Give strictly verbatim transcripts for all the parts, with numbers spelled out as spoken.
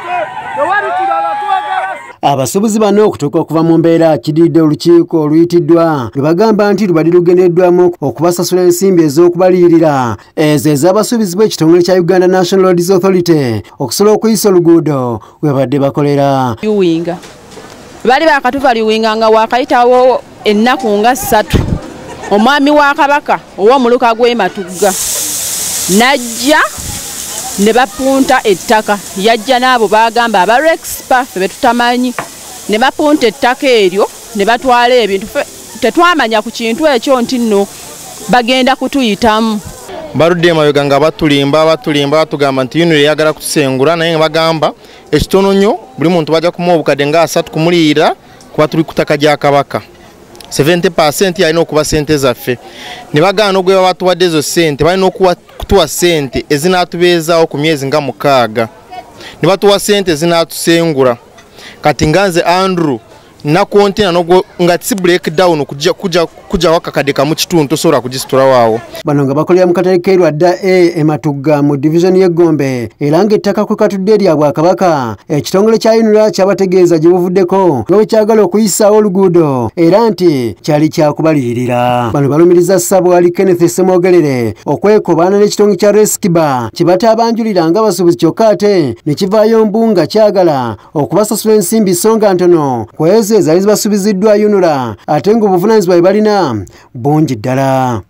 Abasuubuzi bano okutuuka okuva mu mbeera kiddiridde olukiiko oluyitiddwa lwe bagamba nti lubadde lugendereddwamu okubasasula ensimbi ez'okubaliyirira ezo ez'abasuubuzi b'ekitongole kya Uganda National Roads Authority okusobola okuyisa oluguudo we badde bakolera. Yuwinga bali bakatuva liwinga nga wakayitawo ennaku nga ssatu omwami wa Kabaka ow'omuluka gw'e Matugga najja ne bapunta ettaka yajja n'abo bagamba aba Rexpa fe betutamanyi ne bapunta ettaka eryo ne batwala ebintu tetwamanya ku kintu ekyo nti nno bagenda kutuyitamu. Barudde emabega nga batulimba batulimba batugamba nti yuno yagala kutusengula naye bagamba ekitono nnyo buli muntu bajja kumuwa obukadde nga asatu kumuliyira kuba tuli ku ttaka lya Kabaka seventy percent yalina okuba sente zaffe ne bagaana ogwe batuwadde ezo sente balina okutuwa sente ezinaatubeezaawo ku myezi nga mukaaga ne batuwa sente ezinatusengula kati nganze Andrew nakontina nogo nga tsi breakdown kujja kujja kujja wakakade kamu kituntu tosobola kugisitula waawo. Bano nga bakolera mu katale keerwa dda e Ematugga mu division y'Egombe era ng'ettaka ku katudde lya Bwakabaka ekitongole kya Unura kyabategeeza gye buvuddeko nga bwe kyagala okuyisaawo oluguudo era nti kyali kyakubaliyirira. Bano balumiriza Ssabwali Kenneth Ssemwogerere okwekobaana n'ekitongole kya Reskiba kye bataabanjulira ng'abasuubuzi kyokka ate ne kivaayo mbu nga kyagala okubasasula ensimbi songa ntono kwezo ezaali zibasuubiziddwa Unura ate ng'obuvunaanyizibwa bwe balina bungi ddala.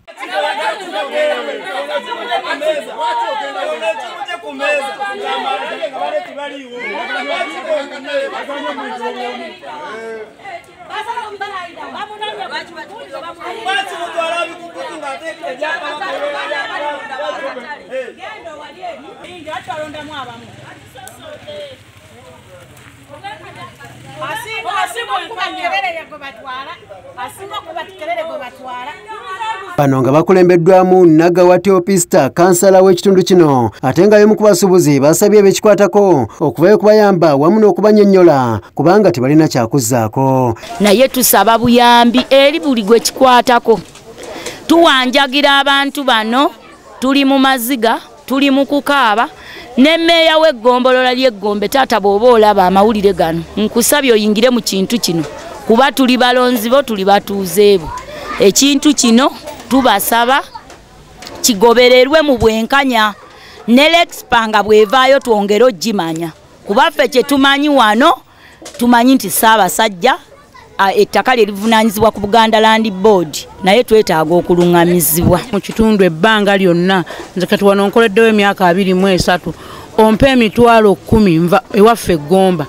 Bano nga bakulembeddwamu Nagawa Teopista kansala w'ekitundu kino ate nga y'omu ku basuubuzi basabye bekikwatako okuvayo kubayamba wamu n'okubannyonnyola kubanga tebalina kyakuzzaako. Naye tusaba buyambi eri buli gwe kikwatako. Tuwanjagira abantu bano tuli mu maziga tuli mu kukaaba ne mmeeya w'eggombolola ly'Eggombe taata bw'oba olaba amawulire gano nkusabye oyingire mu kintu kino kuba tuli balonzi bo tuli batuuze bo. Ekintu kino tubasaba kigobererwe mu bwenkanya ne Rexpa nga bwevaayo twongere ogimanya kuba ffe kye tumanyi wano tumanyi nti Ssaabasajja ettaka lye livunaanyizibwa ku Buganda Land Board naye twetaaga okulungamizibwa mu kitundu ebbanga lyonna. Nze kati wano nkoleddewo emyaka abiri mu esatu ompe emitwalo kkumi nva ewaffe Gomba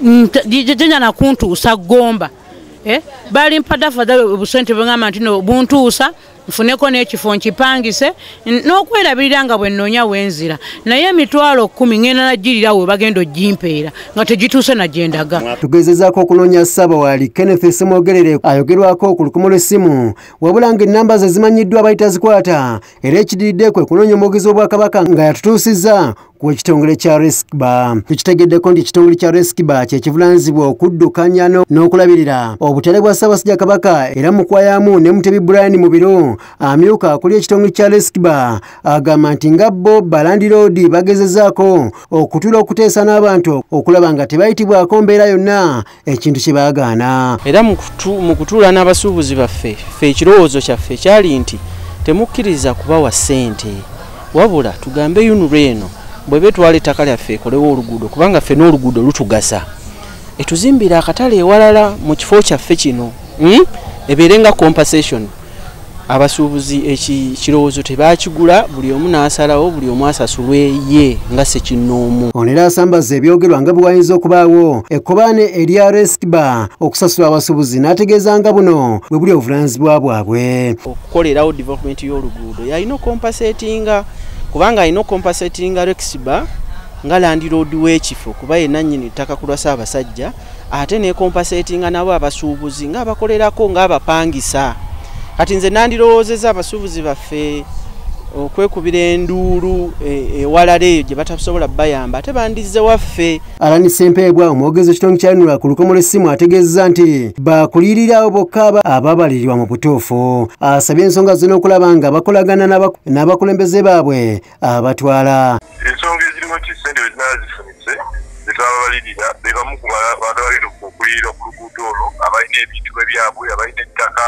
jenya nakuntuusa Gomba eh bali mpada fadhali obusente bwengamba nti no buntuusa nfuneko n'ekifo nkipangise n'okwerabirira nga bwe nnoonya wenzira naye emitwalo kkumi ngenda nagirira we bagenda ogimpeera nga tegituuse nagyendaga. Tugezezaako okunoonya Ssabawali Kenneth Ssemwogerere ayogerwako ku lukumu lw'essimu wabula ng'ennamba ze zimanyiddwa abayitazikwata era ekiddiridde kwe kunoonya omwogezi w'Obwakabaka nga yatutuusizza ku ekitongole kya Reskiba. Tukitegeddeko nti ekitongole kya Reskiba kye kivunaanyizibwa okuddukanya n'okulabirira obutale bwa Ssaabasajja Kabaka era mukwayamu ne Mutebi Brian mu biro amyuka kuli ekitongole kya Reskiba agamba nti nga bo Balandi Road bagezezaako okutula okuteesa n'abantu okulaba nga tebayitibwako mbeera yonna ekintu kye baagaana. Era mu kutuula n'abasuubuzi baffe ffe ekirowoozo kyaffe kyali nti temukkiriza kubawa ssente wabula tugambe Unura eno bwe betwala ettaka lyaffe ekolewo oluguudo kubanga ffe n'oluguudo lutugasa etuzimbira akatale ewalala mu kifo kyaffe kino hmm? ebeere nga compensation. Abasuubuzi ekirowoozo tebakigula buli omu n'asalawo buli omu asasulwe ye nga Ssekinnoomu. Ono era asambaza ebyogerwa nga bwe wayinza okubaawo ekkobaane erya Reskiba okusasula abasuubuzi n'ategeeza nga buno bwe buli obuvunaanyizibwa bwabwe. Okukolerawo development y'oluguudo yalina okompasetinga kubanga alina okompasetinga Reskiba nga Land Road w'ekifo kuba ye nannyini ttaka ku lwa Ssaabasajja ate n'ekompasetinga nabo abasuubuzi ng'abakolerako ng'abapangisa. Kati nze nandirowoozezza abasuubuzi baffe okwekubira enduulu ewalala eyo gye batasobola bayamba ate bandizze waffe. Alani Ssempeebwa omwogezi w'ekitongole kya Unura ku lukomo lw'essimu ategeezezza nti bakulirira bokka ababalirirwa mu butuufu. Asabye ensonga zonna okulaba nga bakolagana n'abakulembeze baabwe abatwala. Ensonga ezirimu nti ssente bwe zinaazifunitse ze twaba abalirira be bamu ku bantu abalina okulira ku luguudo olwo abalina ebintu ebyabwe abalina ettaka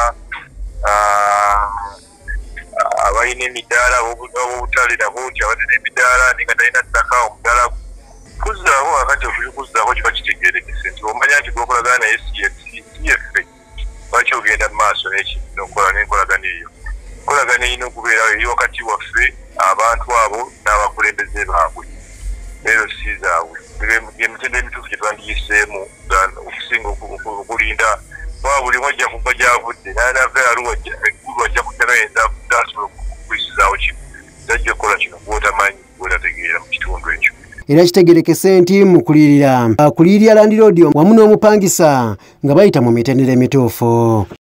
abalina emidaala obutale nabo nti abalina emidaala ninga talina ttaka omudaala kuzzaawo akati okuzzaako kiba kitegeerekese nti omanya nti gwokolagana naye siyefe lwaki ogenda mu maaso n'okukola n'enkolagana eyo enkolagana erina okubeerawo eri wakati waffe abantu abo n'abakulembeze baabwe leero si zaabwe emitendera emituufu gye twandiyiseemu okusinga okulinda kuba buli mwajja kuba gyavudde nanava aluwa eggulu ajja kuterayenza tasobola okukwisizaawo kino tajja kukola kino gwotamanyi gwotategeera mu kitundu ekyo. Era kitegerekese nti mu kulirira kulirira Land Road wamu n'omupangisa nga bayita mu mitendera emituufu.